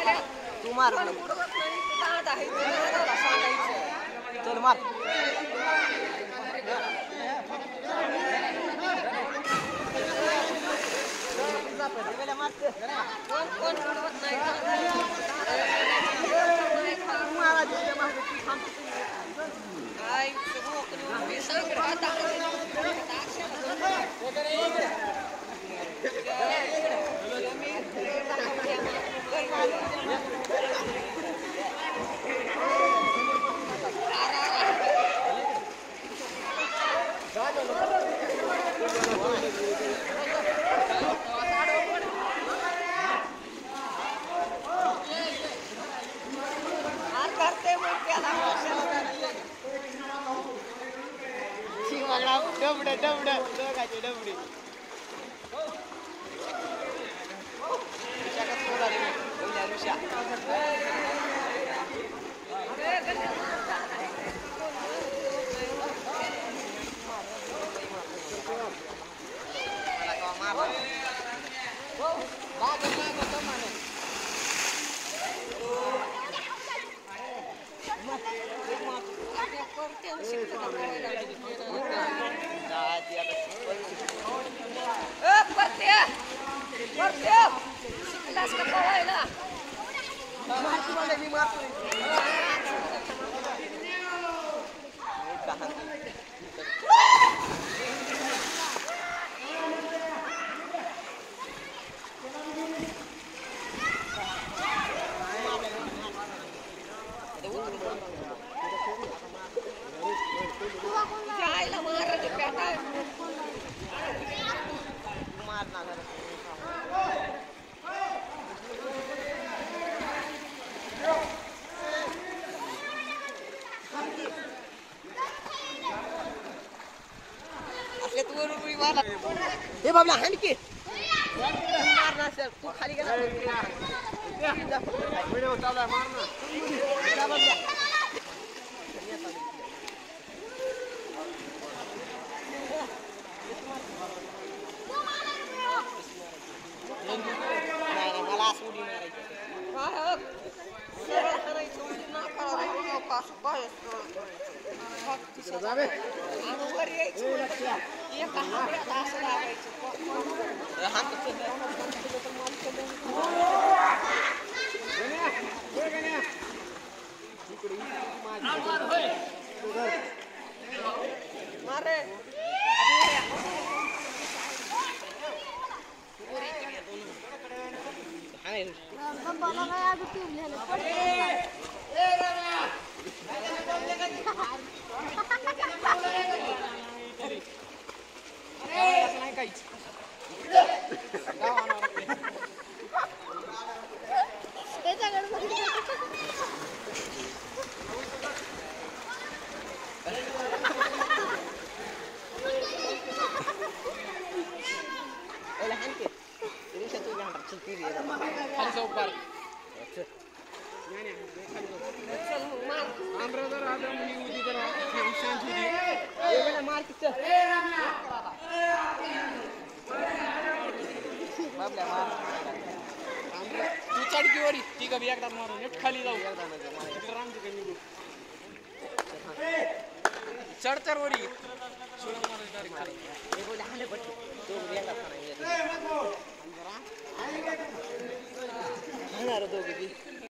तू मार चल मार हे बाबला हँड की मारना सर तू खाली गेला व्हिडिओ चालू आहे मारना नाही मला सोडी मारायची काय करायचं उडी ना करायचं कसं काय असतं जावे आणि वर यायचं एक हात असं लावायचं मारे चढकीवर ती कधी एकदा मारून नेट खाली जाऊ चढतर वरी